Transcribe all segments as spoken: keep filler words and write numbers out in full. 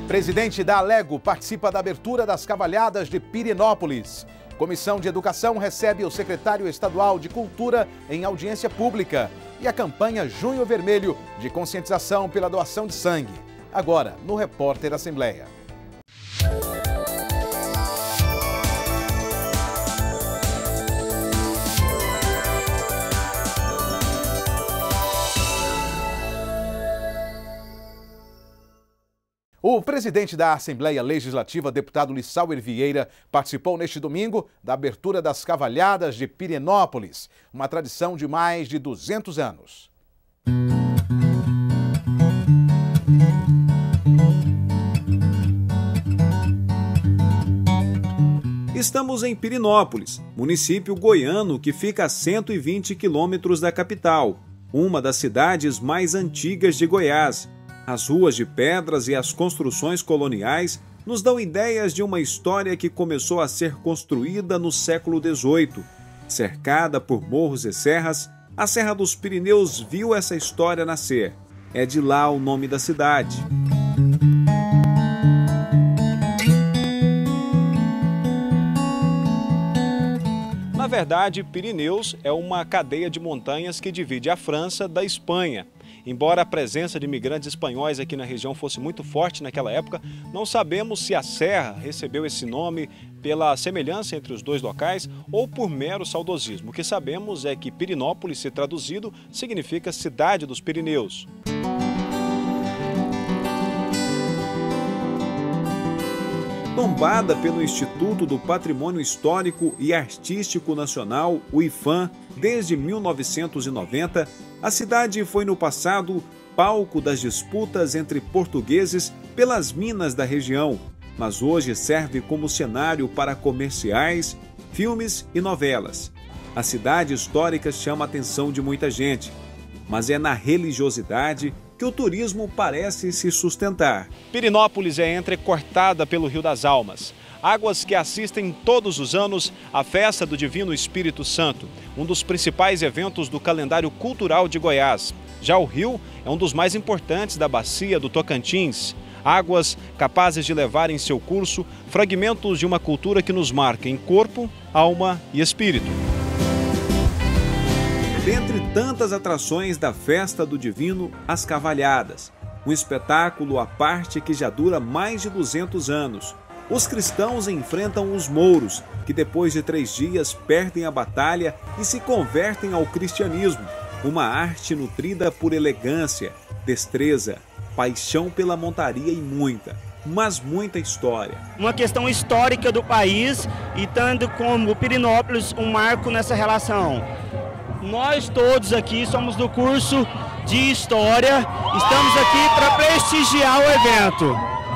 Presidente da Alego participa da abertura das cavalhadas de Pirenópolis. Comissão de Educação recebe o secretário estadual de Cultura em audiência pública. E a campanha Junho Vermelho de conscientização pela doação de sangue. Agora, no Repórter Assembleia. O presidente da Assembleia Legislativa, deputado Lissauer Vieira, participou neste domingo da abertura das cavalhadas de Pirenópolis, uma tradição de mais de duzentos anos. Estamos em Pirenópolis, município goiano que fica a cento e vinte quilômetros da capital, uma das cidades mais antigas de Goiás. As ruas de pedras e as construções coloniais nos dão ideias de uma história que começou a ser construída no século dezoito. Cercada por morros e serras, a Serra dos Pirineus viu essa história nascer. É de lá o nome da cidade. Na verdade, Pirineus é uma cadeia de montanhas que divide a França da Espanha. Embora a presença de imigrantes espanhóis aqui na região fosse muito forte naquela época, não sabemos se a serra recebeu esse nome pela semelhança entre os dois locais ou por mero saudosismo. O que sabemos é que Pirenópolis, se traduzido, significa cidade dos Pirineus. Tombada pelo Instituto do Patrimônio Histórico e Artístico Nacional, o IPHAN, desde mil novecentos e noventa, a cidade foi no passado palco das disputas entre portugueses pelas minas da região, mas hoje serve como cenário para comerciais, filmes e novelas. A cidade histórica chama a atenção de muita gente, mas é na religiosidade que o turismo parece se sustentar. Pirenópolis é entrecortada pelo Rio das Almas, águas que assistem todos os anos à festa do Divino Espírito Santo, um dos principais eventos do calendário cultural de Goiás. Já o rio é um dos mais importantes da bacia do Tocantins, águas capazes de levar em seu curso fragmentos de uma cultura que nos marca em corpo, alma e espírito. Dentre tantas atrações da Festa do Divino, as cavalhadas, um espetáculo à parte que já dura mais de duzentos anos. Os cristãos enfrentam os mouros, que depois de três dias perdem a batalha e se convertem ao cristianismo, uma arte nutrida por elegância, destreza, paixão pela montaria e muita, mas muita história. Uma questão histórica do país e tendo como Pirenópolis um marco nessa relação. Nós todos aqui somos do curso de História, estamos aqui para prestigiar o evento.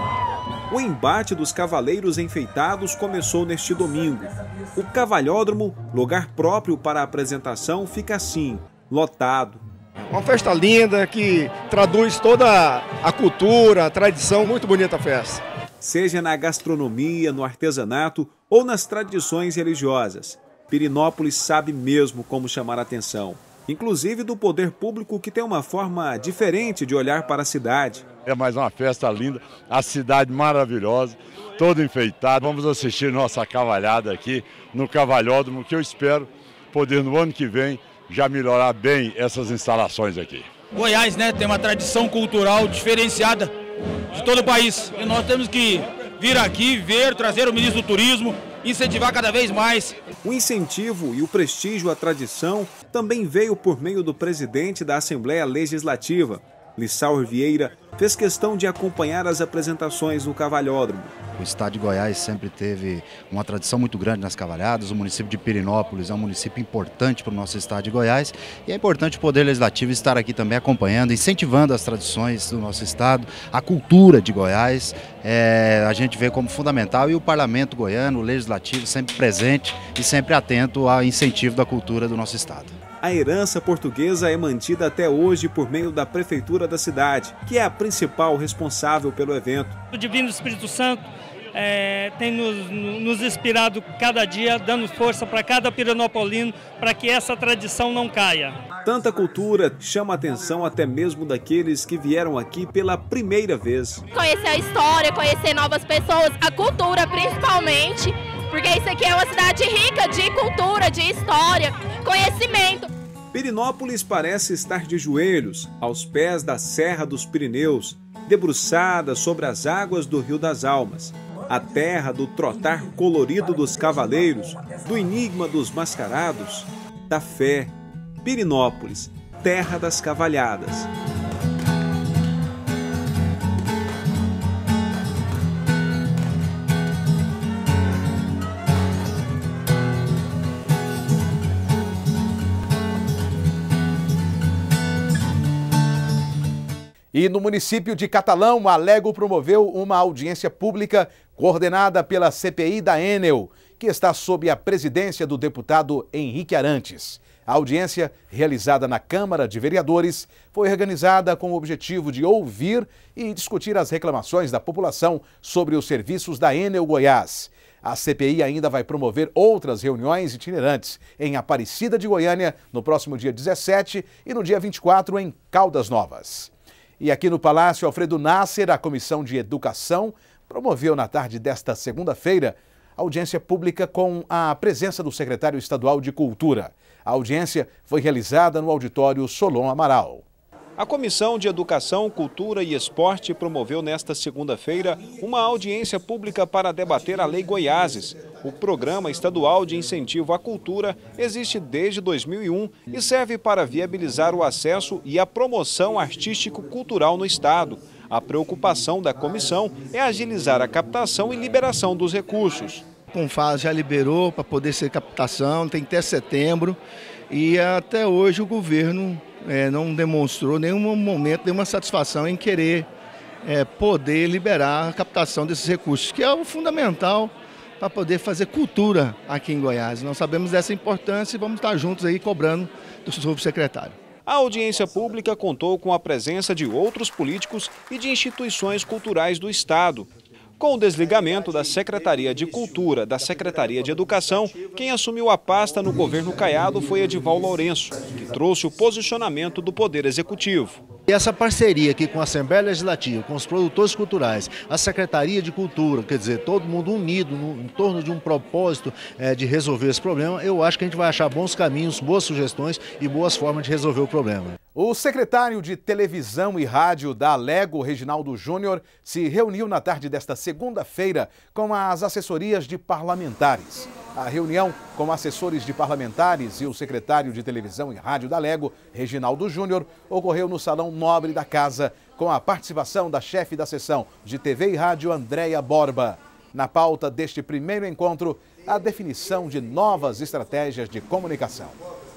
O embate dos cavaleiros enfeitados começou neste domingo. O cavalhódromo, lugar próprio para a apresentação, fica assim, lotado. Uma festa linda que traduz toda a cultura, a tradição, muito bonita a festa. Seja na gastronomia, no artesanato ou nas tradições religiosas, Pirenópolis sabe mesmo como chamar a atenção, inclusive do poder público que tem uma forma diferente de olhar para a cidade. É mais uma festa linda, a cidade maravilhosa, toda enfeitada. Vamos assistir nossa cavalhada aqui no Cavalhódromo, que eu espero poder no ano que vem já melhorar bem essas instalações aqui. Goiás, né, tem uma tradição cultural diferenciada de todo o país e nós temos que vir aqui, ver, trazer o ministro do Turismo, incentivar cada vez mais. O incentivo e o prestígio à tradição também veio por meio do presidente da Assembleia Legislativa. Lissauer Vieira fez questão de acompanhar as apresentações no Cavalhódromo. O estado de Goiás sempre teve uma tradição muito grande nas cavalhadas. O município de Pirenópolis é um município importante para o nosso estado de Goiás e é importante o Poder Legislativo estar aqui também acompanhando, incentivando as tradições do nosso estado, a cultura de Goiás. É, a gente vê como fundamental e o Parlamento goiano, o Legislativo, sempre presente e sempre atento ao incentivo da cultura do nosso estado. A herança portuguesa é mantida até hoje por meio da Prefeitura da cidade, que é a principal responsável pelo evento. O Divino Espírito Santo é, tem nos, nos inspirado cada dia, dando força para cada pirinopolino, para que essa tradição não caia. Tanta cultura chama a atenção até mesmo daqueles que vieram aqui pela primeira vez. Conhecer a história, conhecer novas pessoas, a cultura principalmente, porque isso aqui é uma cidade rica de cultura, de história, conhecimento. Pirinópolis parece estar de joelhos, aos pés da Serra dos Pirineus, debruçada sobre as águas do Rio das Almas. A terra do trotar colorido dos cavaleiros, do enigma dos mascarados, da fé. Pirinópolis, terra das cavalhadas. E no município de Catalão, a Lego promoveu uma audiência pública coordenada pela C P I da Enel, que está sob a presidência do deputado Henrique Arantes. A audiência, realizada na Câmara de Vereadores, foi organizada com o objetivo de ouvir e discutir as reclamações da população sobre os serviços da Enel Goiás. A C P I ainda vai promover outras reuniões itinerantes em Aparecida de Goiânia no próximo dia dezessete e no dia vinte e quatro em Caldas Novas. E aqui no Palácio Alfredo Nasser, a Comissão de Educação promoveu na tarde desta segunda-feira audiência pública com a presença do secretário estadual de Cultura. A audiência foi realizada no auditório Solon Amaral. A Comissão de Educação, Cultura e Esporte promoveu nesta segunda-feira uma audiência pública para debater a Lei Goiáses. O Programa Estadual de Incentivo à Cultura existe desde dois mil e um e serve para viabilizar o acesso e a promoção artístico-cultural no Estado. A preocupação da comissão é agilizar a captação e liberação dos recursos. A Confas já liberou para poder ser captação, tem até setembro, e até hoje o governo é, não demonstrou nenhum momento, nenhuma satisfação em querer é, poder liberar a captação desses recursos, que é o fundamental para poder fazer cultura aqui em Goiás. Nós sabemos dessa importância e vamos estar juntos aí cobrando do subsecretário. A audiência pública contou com a presença de outros políticos e de instituições culturais do Estado. Com o desligamento da Secretaria de Cultura da Secretaria de Educação, quem assumiu a pasta no governo Caiado foi Edival Lourenço, que trouxe o posicionamento do Poder Executivo. E essa parceria aqui com a Assembleia Legislativa, com os produtores culturais, a Secretaria de Cultura, quer dizer, todo mundo unido no, em torno de um propósito é, de resolver esse problema, eu acho que a gente vai achar bons caminhos, boas sugestões e boas formas de resolver o problema. O secretário de Televisão e Rádio da Lego, Reginaldo Júnior, se reuniu na tarde desta segunda-feira com as assessorias de parlamentares. A reunião com assessores de parlamentares e o secretário de Televisão e Rádio da Lego, Reginaldo Júnior, ocorreu no Salão Nobre da Casa, com a participação da chefe da seção de T V e Rádio, Andréia Borba. Na pauta deste primeiro encontro, a definição de novas estratégias de comunicação.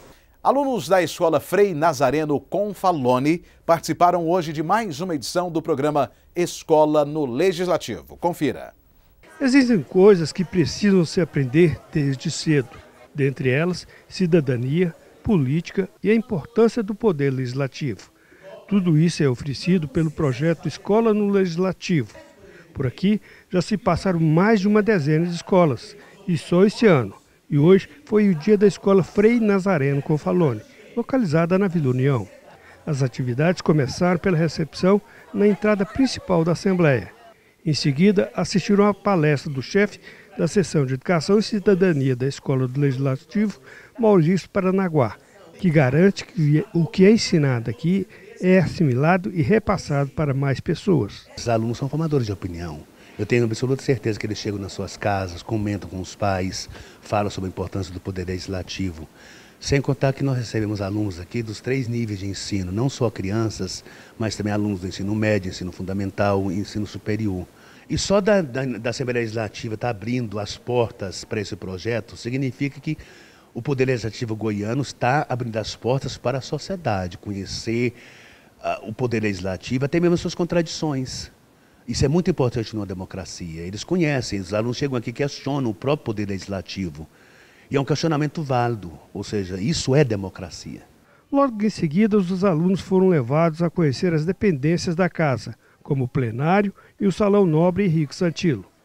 Alunos da Escola Frei Nazareno Confalone participaram hoje de mais uma edição do programa Escola no Legislativo. Confira. Existem coisas que precisam se aprender desde cedo, dentre elas cidadania, política e a importância do poder legislativo. Tudo isso é oferecido pelo projeto Escola no Legislativo. Por aqui já se passaram mais de uma dezena de escolas, e só este ano. E hoje foi o dia da Escola Frei Nazareno Confalone, localizada na Vila União. As atividades começaram pela recepção na entrada principal da Assembleia. Em seguida, assistiram à palestra do chefe da Seção de Educação e Cidadania da Escola do Legislativo, Maurício Paranaguá, que garante que o que é ensinado aqui é assimilado e repassado para mais pessoas. Os alunos são formadores de opinião. Eu tenho absoluta certeza que eles chegam nas suas casas, comentam com os pais, falam sobre a importância do poder legislativo. Sem contar que nós recebemos alunos aqui dos três níveis de ensino, não só crianças, mas também alunos do ensino médio, ensino fundamental e ensino superior. E só da, da, da Assembleia Legislativa estar abrindo as portas para esse projeto, significa que o Poder Legislativo goiano está abrindo as portas para a sociedade, conhecer uh, o Poder Legislativo, até mesmo as suas contradições. Isso é muito importante numa democracia. Eles conhecem, os alunos chegam aqui e questionam o próprio Poder Legislativo. E é um questionamento válido, ou seja, isso é democracia. Logo em seguida, os alunos foram levados a conhecer as dependências da casa, como o plenário e o Salão Nobre Henrique Santilo.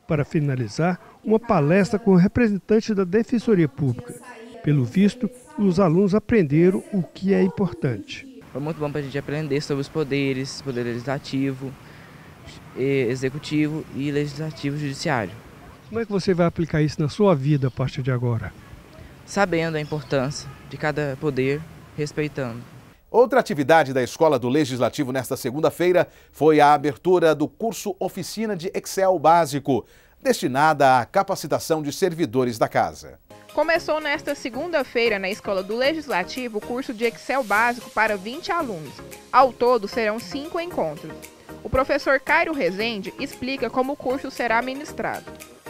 Para finalizar, uma palestra com o representante da Defensoria Pública. Pelo visto, os alunos aprenderam o que é importante. Foi muito bom para a gente aprender sobre os poderes, poder legislativo, executivo e legislativo judiciário. Como é que você vai aplicar isso na sua vida a partir de agora? Sabendo a importância de cada poder, respeitando. Outra atividade da Escola do Legislativo nesta segunda-feira foi a abertura do curso Oficina de Excel Básico, destinada à capacitação de servidores da casa. Começou nesta segunda-feira na Escola do Legislativo o curso de Excel Básico para vinte alunos. Ao todo, serão cinco encontros. O professor Cairo Rezende explica como o curso será ministrado.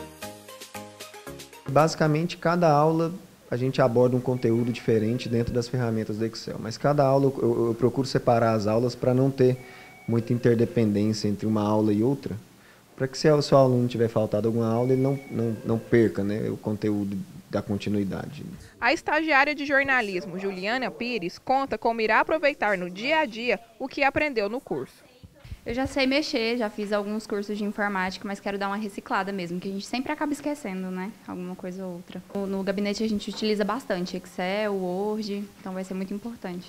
Basicamente, cada aula a gente aborda um conteúdo diferente dentro das ferramentas do Excel, mas cada aula eu, eu procuro separar as aulas para não ter muita interdependência entre uma aula e outra, para que se o seu aluno tiver faltado alguma aula, ele não, não, não perca, né, o conteúdo da continuidade. A estagiária de jornalismo, Juliana Pires, conta como irá aproveitar no dia a dia o que aprendeu no curso. Eu já sei mexer, já fiz alguns cursos de informática, mas quero dar uma reciclada mesmo, que a gente sempre acaba esquecendo, né? Alguma coisa ou outra. No gabinete a gente utiliza bastante Excel, Word, então vai ser muito importante.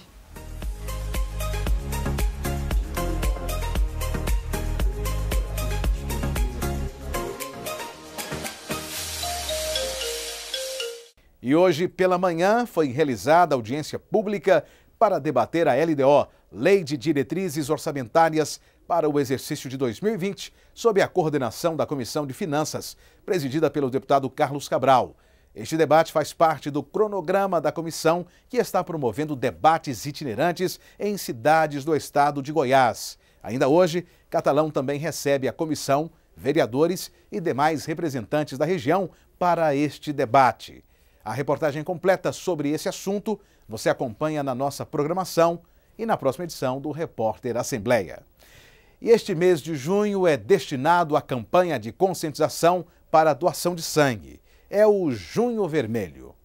E hoje, pela manhã, foi realizada audiência pública para debater a L D O, Lei de Diretrizes Orçamentárias para o exercício de dois mil e vinte, sob a coordenação da Comissão de Finanças, presidida pelo deputado Carlos Cabral. Este debate faz parte do cronograma da comissão, que está promovendo debates itinerantes em cidades do estado de Goiás. Ainda hoje, Catalão também recebe a comissão, vereadores e demais representantes da região para este debate. A reportagem completa sobre esse assunto você acompanha na nossa programação e na próxima edição do Repórter Assembleia. E este mês de junho é destinado à campanha de conscientização para a doação de sangue. É o Junho Vermelho.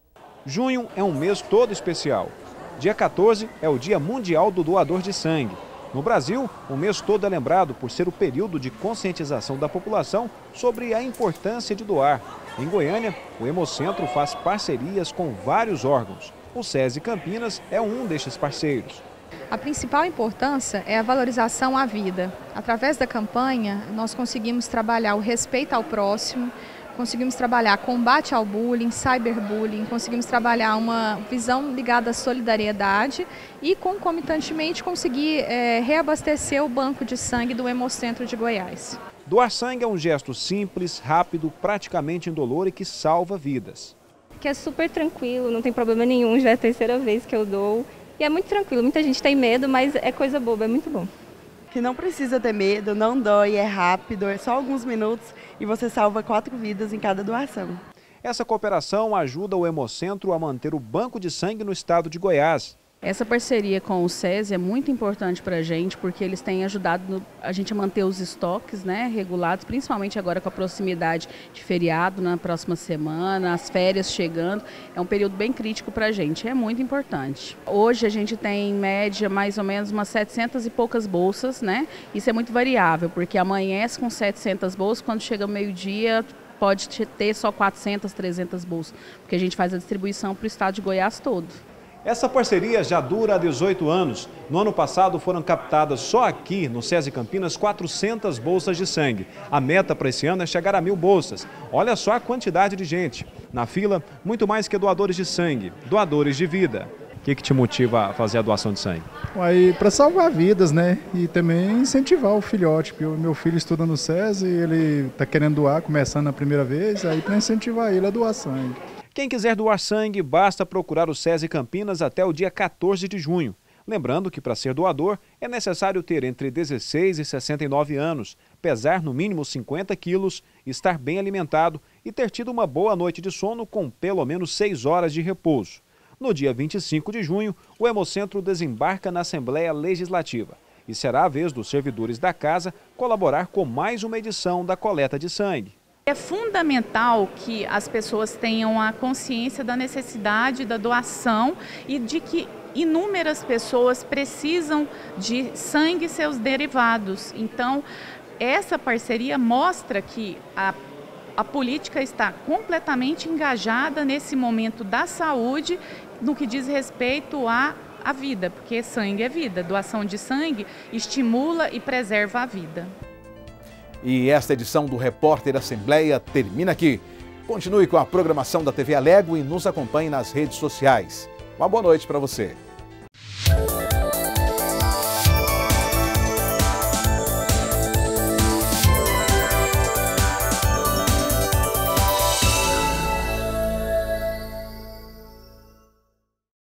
Junho é um mês todo especial. Dia quatorze é o Dia Mundial do Doador de Sangue. No Brasil, o mês todo é lembrado por ser o período de conscientização da população sobre a importância de doar. Em Goiânia, o Hemocentro faz parcerias com vários órgãos. O SESI Campinas é um destes parceiros. A principal importância é a valorização à vida. Através da campanha, nós conseguimos trabalhar o respeito ao próximo, conseguimos trabalhar combate ao bullying, cyberbullying, conseguimos trabalhar uma visão ligada à solidariedade e, concomitantemente, conseguir é, reabastecer o banco de sangue do Hemocentro de Goiás. Doar sangue é um gesto simples, rápido, praticamente indolor e que salva vidas. Que é super tranquilo, não tem problema nenhum, já é a terceira vez que eu dou. E é muito tranquilo, muita gente tem medo, mas é coisa boba, é muito bom. Que não precisa ter medo, não dói, é rápido, é só alguns minutos e você salva quatro vidas em cada doação. Essa cooperação ajuda o Hemocentro a manter o banco de sangue no estado de Goiás. Essa parceria com o SESI é muito importante para a gente, porque eles têm ajudado no, a gente a manter os estoques, né, regulados, principalmente agora com a proximidade de feriado na próxima semana, as férias chegando. É um período bem crítico para a gente, é muito importante. Hoje a gente tem em média mais ou menos umas setecentas e poucas bolsas, né? Isso é muito variável, porque amanhece com setecentas bolsas, quando chega o meio-dia pode ter só quatrocentas, trezentas bolsas, porque a gente faz a distribuição para o estado de Goiás todo. Essa parceria já dura há dezoito anos. No ano passado foram captadas só aqui, no SESI Campinas, quatrocentas bolsas de sangue. A meta para esse ano é chegar a mil bolsas. Olha só a quantidade de gente. Na fila, muito mais que doadores de sangue, doadores de vida. O que, que te motiva a fazer a doação de sangue? Para salvar vidas, né? E também incentivar o filhote, porque o meu filho estuda no SESI, ele está querendo doar, começando a primeira vez, aí para incentivar ele a doar sangue. Quem quiser doar sangue, basta procurar o SESI Campinas até o dia quatorze de junho. Lembrando que para ser doador é necessário ter entre dezesseis e sessenta e nove anos, pesar no mínimo cinquenta quilos, estar bem alimentado e ter tido uma boa noite de sono com pelo menos seis horas de repouso. No dia vinte e cinco de junho, o Hemocentro desembarca na Assembleia Legislativa e será a vez dos servidores da casa colaborar com mais uma edição da coleta de sangue. É fundamental que as pessoas tenham a consciência da necessidade da doação e de que inúmeras pessoas precisam de sangue e seus derivados. Então, essa parceria mostra que a, a política está completamente engajada nesse momento da saúde, no que diz respeito à, à vida, porque sangue é vida, doação de sangue estimula e preserva a vida. E esta edição do Repórter Assembleia termina aqui. Continue com a programação da T V Alego e nos acompanhe nas redes sociais. Uma boa noite para você.